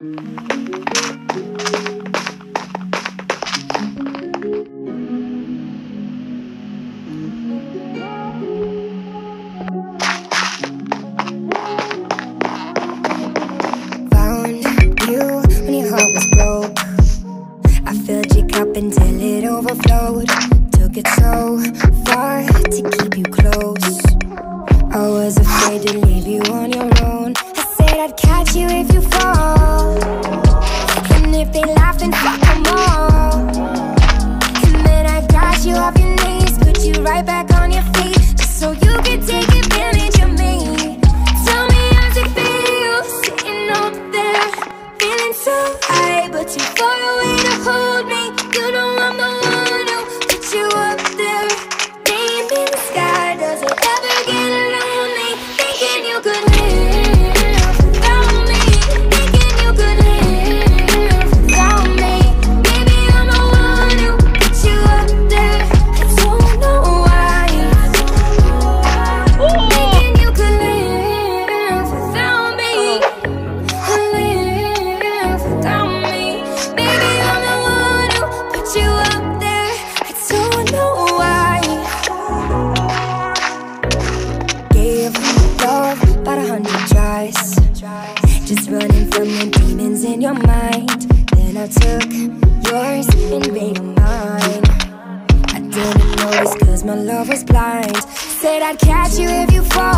Until it overflowed. Took it so far to keep you close. I was afraid to leave you on your own. I said I'd catch you if you fall, and if they laugh then fuck them all. And then I got you off your knees, put you right back on your feet, just so you could take advantage of me. Tell me how's it feel, sitting up there, feeling so high, but too far away to hold me. You know I'm the one who put you up there. Name in the sky, does it ever get lonely? Thinking you could live without me, thinking you could live without me. Baby, I'm the one who put you up there. I don't know why. Thinking you could live without me, live without me. Baby, I'm the one who put you up there. I don't know why. Gave love about 100 tries, just running from the demons in your mind. Then I took yours and made them mine. I didn't notice cause my love was blind. Said I'd catch you if you fall,